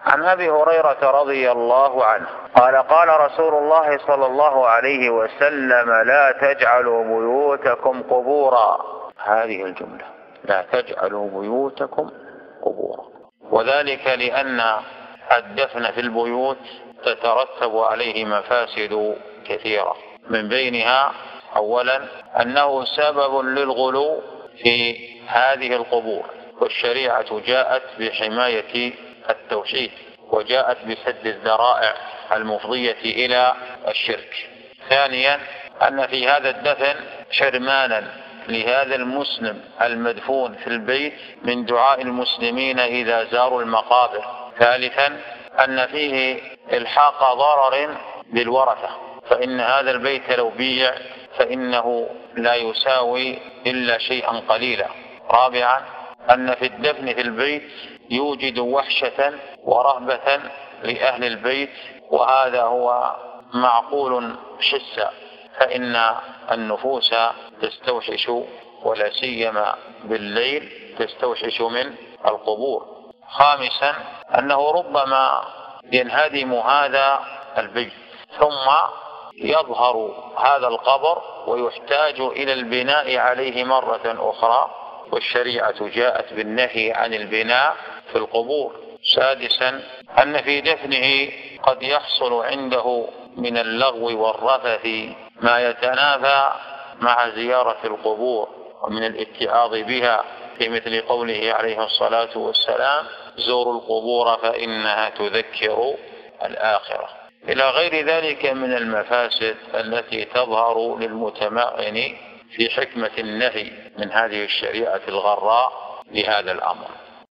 عن أبي هريرة رضي الله عنه قال قال رسول الله صلى الله عليه وسلم: لا تجعلوا بيوتكم قبورا. هذه الجملة: لا تجعلوا بيوتكم قبورا. وذلك لأن الدفن في البيوت تترتب عليه مفاسد كثيرة، من بينها أولا أنه سبب للغلو في هذه القبور، والشريعة جاءت بحماية التوحيد وجاءت بسد الذرائع المفضية إلى الشرك. ثانيا أن في هذا الدفن حرمانا لهذا المسلم المدفون في البيت من دعاء المسلمين إذا زاروا المقابر. ثالثا أن فيه إلحاق ضرر بالورثة، فإن هذا البيت لو بيع فإنه لا يساوي إلا شيئا قليلا. رابعا أن في الدفن في البيت يوجد وحشة ورهبة لأهل البيت، وهذا هو معقول حسا، فإن النفوس تستوحش، ولا سيما بالليل تستوحش من القبور. خامسا أنه ربما ينهدم هذا البيت ثم يظهر هذا القبر ويحتاج إلى البناء عليه مرة أخرى، والشريعة جاءت بالنهي عن البناء في القبور. سادسا أن في دفنه قد يحصل عنده من اللغو والرفث ما يتنافى مع زيارة القبور ومن الاتعاظ بها، في مثل قوله عليه الصلاة والسلام: زوروا القبور فإنها تذكر الآخرة، إلى غير ذلك من المفاسد التي تظهر للمتمعن في حكمة النهي من هذه الشريعة الغراء لهذا الأمر.